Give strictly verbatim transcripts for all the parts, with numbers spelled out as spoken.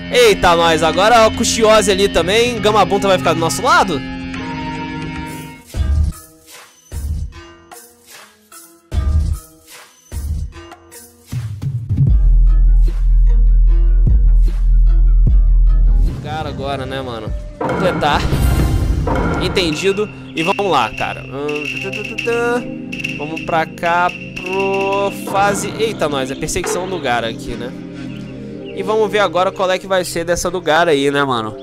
Eita, nós. Agora a Kushiose ali também. Gamabunta vai ficar do nosso lado? Cara, agora, né, mano? Completar. Entendido. E vamos lá, cara. Vamos pra cá pro fase... Eita, nós. É perseguição do Gaara aqui, né? E vamos ver agora qual é que vai ser dessa do Gaara aí, né, mano?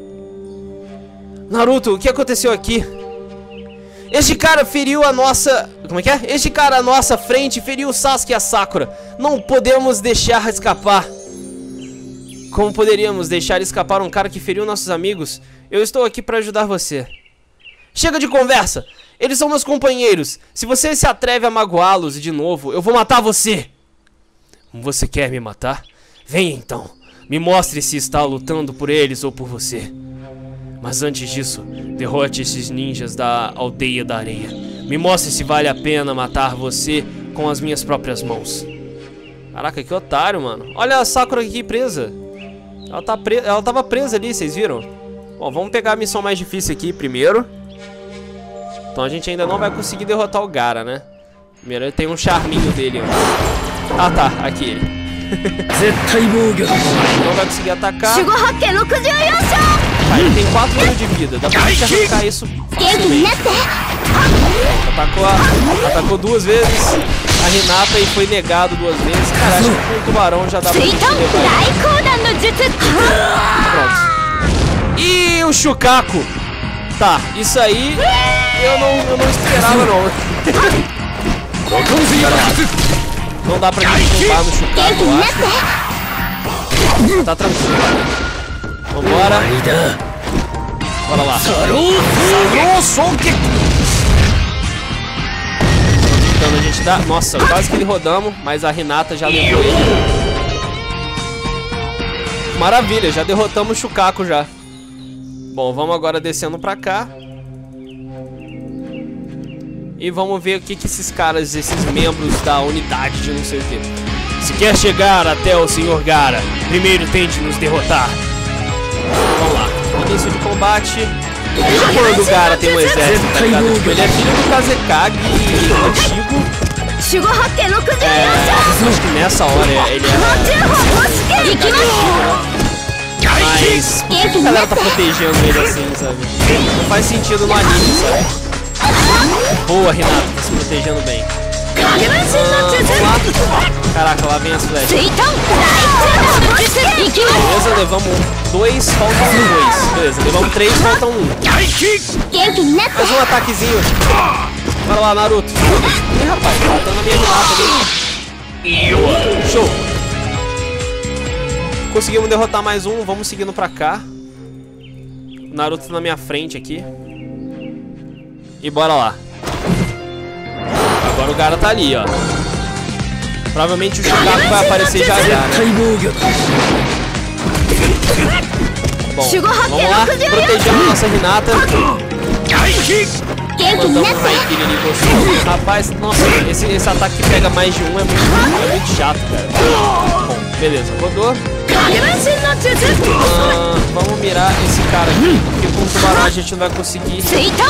Naruto, o que aconteceu aqui? Este cara feriu a nossa... Como é que é? Este cara à nossa frente feriu o Sasuke e a Sakura. Não podemos deixar escapar. Como poderíamos deixar escapar um cara que feriu nossos amigos? Eu estou aqui para ajudar você. Chega de conversa. Eles são meus companheiros. Se você se atreve a magoá-los de novo, eu vou matar você. Você quer me matar? Venha então. Me mostre se está lutando por eles ou por você. Mas antes disso, derrote esses ninjas da aldeia da areia. Me mostre se vale a pena matar você com as minhas próprias mãos. Caraca, que otário, mano. Olha a Sakura aqui presa. Ela, tá pre... Ela tava presa ali, vocês viram? Bom, vamos pegar a missão mais difícil aqui primeiro. Então a gente ainda não vai conseguir derrotar o Gaara, né? Primeiro ele tem um charminho dele. Ó. Ah tá, aqui ele. Não vai conseguir atacar. Ah, ele tem quatro mil de vida. Dá pra gente arrancar isso facilmente. Atacou, a... Atacou duas vezes a Hinata e foi negado duas vezes. Cara, acho que com o tubarão já dá pra gente levar. Pronto. E o Shukaku. Tá, isso aí eu não, eu não esperava não. Não dá pra gente tombar no Shukaku, eu acho. Tá tranquilo. Vambora. Bora lá. Então a gente dá... Nossa, quase que ele rodamos, mas a Hinata já levou ele. Maravilha, já derrotamos o Shukaku já. Bom, vamos agora descendo pra cá. E vamos ver o que, que esses caras, esses membros da unidade de não sei o que. Se quer chegar até o senhor Gaara, primeiro tente nos derrotar. Vamos lá, início de combate. Quando o Gaara tem um exército, tá ligado? Tipo, ele é filho do Kazekage antigo. É, acho que nessa hora ele é... Mas por que a galera tá protegendo ele assim, sabe? Não faz sentido no anime, sabe? Boa, Hinata, tá se protegendo bem. Ah, caraca, lá vem as flechas. Beleza, levamos dois, faltam dois. Beleza, levamos três, faltam um. Mais um ataquezinho. Bora lá, Naruto. Ih, rapaz, tá matando a minha Hinata ali. Show. Conseguimos derrotar mais um, vamos seguindo pra cá. O Naruto tá na minha frente aqui. E bora lá. Agora o Gaara tá ali, ó. Provavelmente o Shukaku vai aparecer já já, né? Bom, vamos lá. Protegemos a nossa Hinata. Mandamos um Raikiri ali gostoso. Rapaz, nossa, esse, esse ataque que pega mais de um é muito, é muito chato, cara. Bom, beleza, rodou. Ah, vamos mirar esse cara aqui, porque com o tubarão a gente não vai conseguir.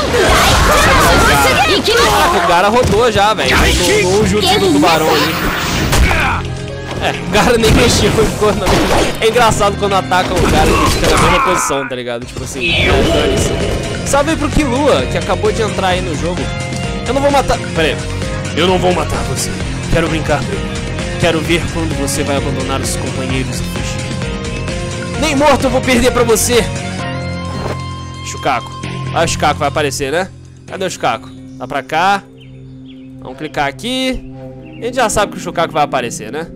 Caraca, o Gaara rodou já, velho. No, no jutsu do tubarão ali. É, o Gaara nem mexeu, ficou na mesma... É engraçado quando ataca o Gaara que fica na mesma posição, tá ligado? Tipo assim, é, salve pro Killua, que acabou de entrar aí no jogo. Eu não vou matar... Pera aí. Eu não vou matar você. Quero brincar, meu. Quero ver quando você vai abandonar os companheiros e fugir. Nem morto eu vou perder pra você. Shukaku. Olha o Shukaku, vai aparecer, né? Cadê o Shukaku? Tá pra cá. Vamos clicar aqui. A gente já sabe que o Shukaku vai aparecer, né?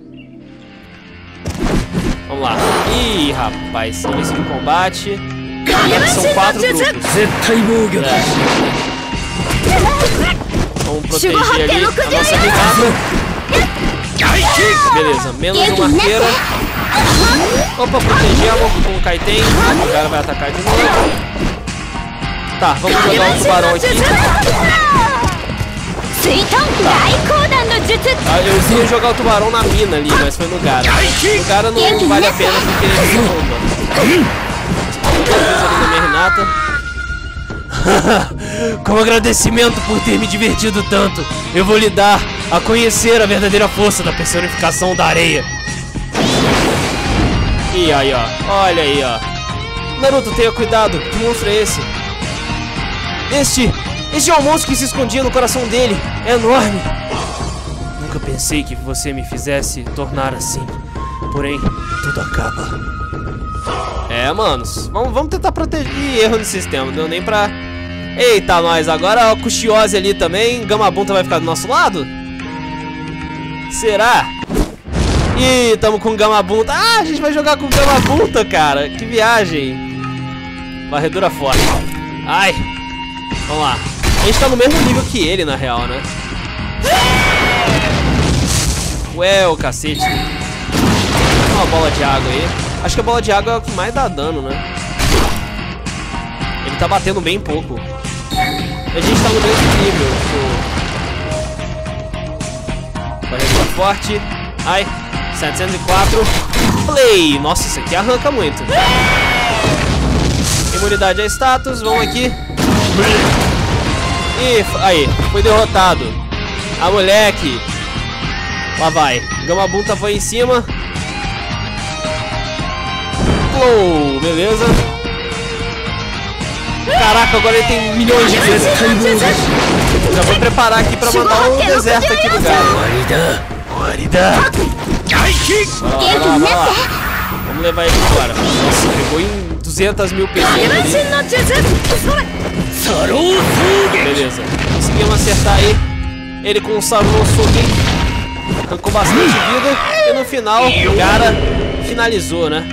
Vamos lá. Ih, rapaz. Início de combate. São quatro grupos. É. Vamos proteger ali a nossa Hinata. Beleza, menos uma arqueira. Opa, protegemos com o Kaiten. O cara vai atacar de novo. Tá, vamos jogar o tubarão aqui. Tá. Ah, eu ia jogar o tubarão na mina ali, mas foi no Gara. O Gara não vale a pena porque ele é bomba. Duas vezes ali na minha Renata. Como agradecimento por ter me divertido tanto, eu vou lhe dar a conhecer a verdadeira força da personificação da areia. E aí, ó. Olha aí, ó. Naruto, tenha cuidado. Que monstro é esse? Este... Este é o monstro que se escondia no coração dele. É enorme. Nunca pensei que você me fizesse tornar assim. Porém, tudo acaba. É, manos. Vamos, vamos tentar proteger. Ih, erro no sistema. Não deu nem pra... Eita, nós. Agora a Kushiose ali também. Gamabunta vai ficar do nosso lado? Será? Ih, tamo com Gamabunta. Ah, a gente vai jogar com Gamabunta, cara. Que viagem. Varredura forte. Ai. Vamos lá. A gente tá no mesmo nível que ele, na real, né? Ué, o cacete. Uma bola de água aí. Acho que a bola de água é o que mais dá dano, né? Ele tá batendo bem pouco. A gente tá no mesmo nível. Tipo... Varredura forte. Ai. setecentos e quatro. Play. Nossa, isso aqui arranca muito. Imunidade a status. Vamos aqui. E aí, foi derrotado. Ah, moleque. Lá vai. Gamabunta foi em cima. Flow, beleza. Caraca, agora ele tem milhões de vezes. Já vou preparar aqui pra mandar um deserto aqui do cara. Morida. Vai lá, vai lá, vai lá. Vamos levar ele embora. Nossa, pegou em duzentas mil pessoas ali. Beleza, conseguimos acertar aí. Ele com o Sarunosuke arrancou bastante vida. E no final o cara finalizou, né?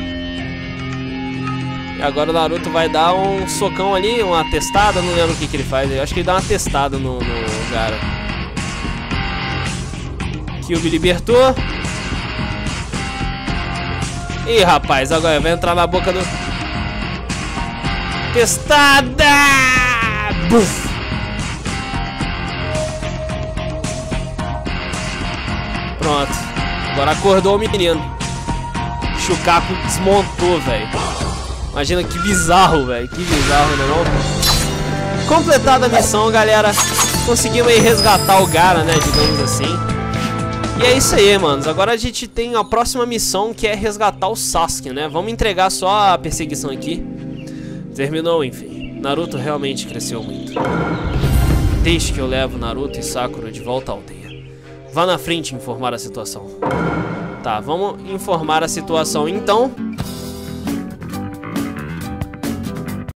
E agora o Naruto vai dar um socão ali, uma testada. Não lembro o que, que ele faz. Eu acho que ele dá uma testada no, no cara. Kyuubi libertou. Ih, rapaz, agora vai entrar na boca do... Testada! Buf. Pronto. Agora acordou o menino. Shukaku desmontou, velho. Imagina que bizarro, velho. Que bizarro, né não? Completada a missão, galera. Conseguimos aí resgatar o Gara, né? Digamos assim. E é isso aí, manos. Agora a gente tem a próxima missão, que é resgatar o Sasuke, né? Vamos entregar só a perseguição aqui. Terminou, enfim. Naruto realmente cresceu muito. Deixe que eu levo Naruto e Sakura de volta à aldeia. Vá na frente informar a situação. Tá, vamos informar a situação então.